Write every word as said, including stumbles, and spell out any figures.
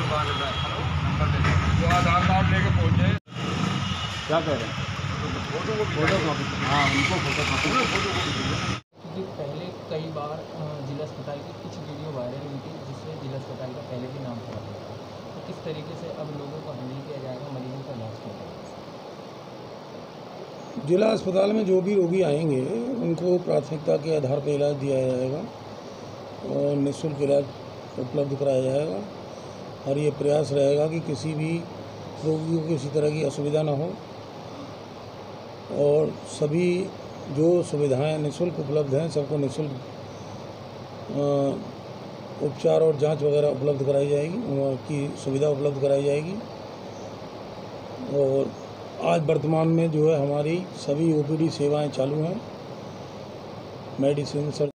जो आधार कार्ड लेके पहुँचे। क्या कह रहे हैं? फोटो को फोटो कॉपी। हाँ, उनको फोटो कॉपी। फोटो को क्योंकि पहले कई बार अ, जिला अस्पताल की कुछ वीडियो वायरल हुई थी जिससे जिला अस्पताल का पहले भी नाम खराब हुआ था। तो किस तरीके से अब लोगों को हैंडल किया जाएगा, मरीजों का इलाज किया जाएगा? जिला अस्पताल में जो भी रोगी आएंगे उनको प्राथमिकता के आधार पर इलाज दिया जाएगा और निःशुल्क इलाज उपलब्ध कराया जाएगा। और ये प्रयास रहेगा कि किसी भी रोगी को किसी तरह की असुविधा ना हो और सभी जो सुविधाएं निःशुल्क उपलब्ध हैं सबको निःशुल्क उपचार और जांच वगैरह उपलब्ध कराई जाएगी, उनकी सुविधा उपलब्ध कराई जाएगी। और आज वर्तमान में जो है हमारी सभी ओपीडी सेवाएं चालू हैं, मेडिसिन